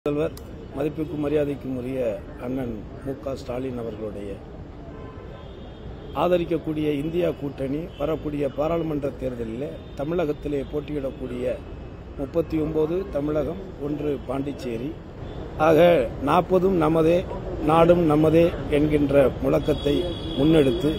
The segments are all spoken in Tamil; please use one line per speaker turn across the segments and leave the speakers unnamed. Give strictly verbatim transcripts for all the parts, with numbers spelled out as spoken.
முதல்வர் மதிப்புக்கும் மரியாதைக்கும் உரிய அண்ணன் மு க ஸ்டாலின் அவர்களுடைய ஆதரிக்கக்கூடிய இந்தியா கூட்டணி வரக்கூடிய பாராளுமன்ற தேர்தலில் தமிழகத்திலே போட்டியிடக்கூடிய முப்பத்தி ஒன்பது தமிழகம் ஒன்று பாண்டிச்சேரி ஆக நாற்பதும் நமதே நாடும் நமதே என்கின்ற முழக்கத்தை முன்னெடுத்து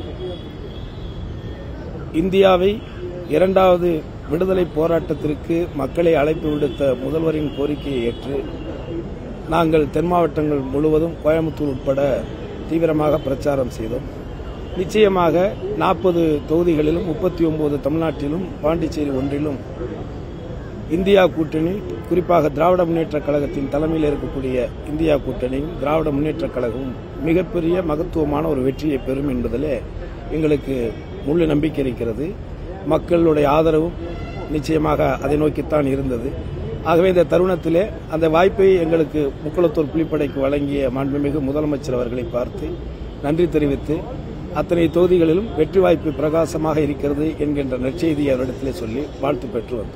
இந்தியாவை இரண்டாவது விடுதலை போராட்டத்திற்கு மக்களை அழைப்பு விடுத்த முதல்வரின் கோரிக்கையை ஏற்று நாங்கள் தென் மாவட்டங்கள் முழுவதும் கோயம்புத்தூர் உட்பட தீவிரமாக பிரச்சாரம் செய்தோம். நிச்சயமாக நாற்பது தொகுதிகளிலும் முப்பத்தி ஒன்பது தமிழ்நாட்டிலும் பாண்டிச்சேரி ஒன்றிலும் இந்தியா கூட்டணி, குறிப்பாக திராவிட முன்னேற்றக் கழகத்தின் தலைமையில் இருக்கக்கூடிய இந்தியா கூட்டணியும் திராவிட முன்னேற்றக் கழகமும் மிகப்பெரிய மகத்துவமான ஒரு வெற்றியை பெறும் என்பதிலே எங்களுக்கு முழு நம்பிக்கை இருக்கிறது. மக்களுடைய ஆதரவும் நிச்சயமாக அதை நோக்கித்தான் இருந்தது. ஆகவே இந்த தருணத்திலே அந்த வாய்ப்பை எங்களுக்கு முக்குளத்தூர் புலிப்படைக்கு வழங்கிய மாண்புமிகு முதலமைச்சர் அவர்களை பார்த்து நன்றி தெரிவித்து அத்தனை தொகுதிகளிலும் வெற்றி வாய்ப்பு பிரகாசமாக இருக்கிறது என்கின்ற நற்செய்தியை அவரிடத்திலே சொல்லி வாழ்த்து பெற்று வந்தோம்.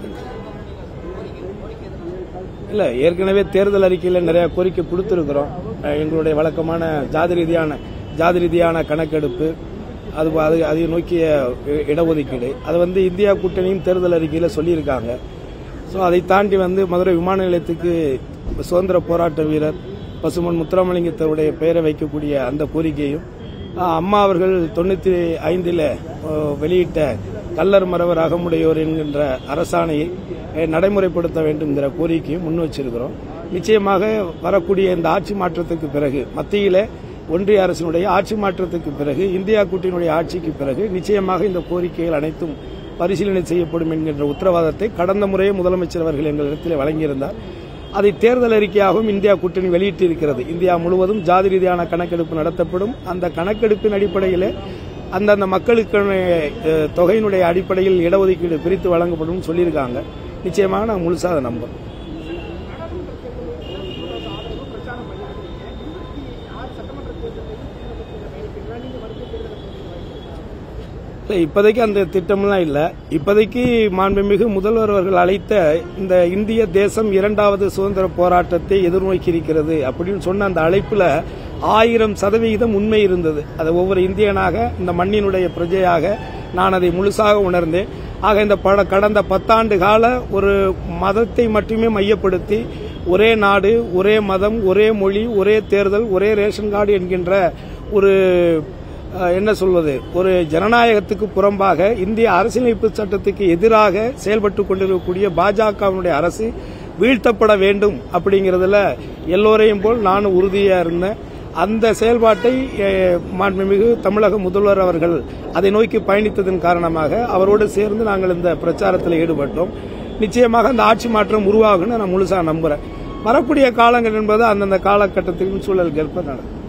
இல்ல, ஏற்கனவே தேர்தல் அறிக்கையில் நிறைய கோரிக்கை கொடுத்திருக்கிறோம். எங்களுடைய வழக்கமான ஜாதி ரீதியான ஜாதி ரீதியான கணக்கெடுப்பு, அது அதை நோக்கிய இடஒதுக்கீடு, அது வந்து இந்தியா கூட்டணியும் தேர்தல் அறிக்கையில் சொல்லியிருக்காங்க. ஸோ அதை தாண்டி வந்து மதுரை விமான நிலையத்துக்கு சுதந்திர போராட்ட வீரர் பசுமன் முத்துராமலிங்கத்தருடைய பெயரை வைக்கக்கூடிய அந்த கோரிக்கையும், அம்மா அவர்கள் தொண்ணூற்றி ஐந்தில் வெளியிட்ட கள்ளர் மறவர் அகமுடையோர் என்கின்ற அரசாணையை நடைமுறைப்படுத்த வேண்டும் என்கிற கோரிக்கையும் முன் வச்சிருக்கிறோம். நிச்சயமாக வரக்கூடிய இந்த ஆட்சி மாற்றத்துக்கு பிறகு, மத்தியில ஒன்றிய அரசினுடைய ஆட்சி மாற்றத்துக்கு பிறகு, இந்தியா கூட்டணியுடைய ஆட்சிக்கு பிறகு நிச்சயமாக இந்த கோரிக்கைகள் அனைத்தும் பரிசீலனை செய்யப்படும் என்கின்ற உத்தரவாதத்தை கடந்த முறையே முதலமைச்சர் அவர்கள் எங்களிடத்தில் வழங்கியிருந்தார். அதை தேர்தல் அறிக்கையாகவும் இந்தியா கூட்டணி வெளியிட்டிருக்கிறது. இந்தியா முழுவதும் ஜாதி ரீதியான கணக்கெடுப்பு நடத்தப்படும். அந்த கணக்கெடுப்பின் அடிப்படையில் அந்தந்த மக்களுக்கான தொகையினுடைய அடிப்படையில் இடஒதுக்கீடு பிரித்து வழங்கப்படும் சொல்லியிருக்காங்க. நிச்சயமாக நான் முழுசாக அதை நம்புறேன். இப்போதைக்கு அந்த திட்டம்லாம் இல்லை. இப்போதைக்கு மாண்புமிகு முதல்வர் அவர்கள் அழைத்த இந்த இந்திய தேசம் இரண்டாவது சுதந்திர போராட்டத்தை எதிர்நோக்கி இருக்கிறது அப்படின்னு சொன்ன அந்த அழைப்புல ஆயிரம் சதவிகிதம் உண்மை இருந்தது. அது ஒவ்வொரு இந்தியனாக, இந்த மண்ணினுடைய பிரஜையாக நான் அதை முழுசாக உணர்ந்தேன். ஆக இந்த கடந்த பத்தாண்டு கால ஒரு மதத்தை மட்டுமே மையப்படுத்தி ஒரே நாடு, ஒரே மதம், ஒரே மொழி, ஒரே தேர்தல், ஒரே ரேஷன் கார்டு என்கின்ற ஒரு என்ன சொல்வது ஒரு ஜனநாயகத்துக்கு புறம்பாக இந்திய அரசியலமைப்பு சட்டத்துக்கு எதிராக செயல்பட்டு கொண்டிருக்கக்கூடிய பாஜகவினுடைய அரசு வீழ்த்தப்பட வேண்டும் அப்படிங்கறதுல எல்லோரையும் போல் நானும் உறுதியா இருந்தேன். அந்த செயல்பாட்டை மாண்புமிகு தமிழக முதல்வர் அவர்கள் அதை நோக்கி பயணித்ததன் காரணமாக அவரோடு சேர்ந்து நாங்கள் இந்த பிரச்சாரத்தில் ஈடுபட்டோம். நிச்சயமாக அந்த ஆட்சி மாற்றம் உருவாகும்னு நான் முழுசா நம்புறேன். வரக்கூடிய காலங்கள் என்பது அந்தந்த காலகட்டத்திலும் சூழலுக்கு ஏற்ப நடக்கும்.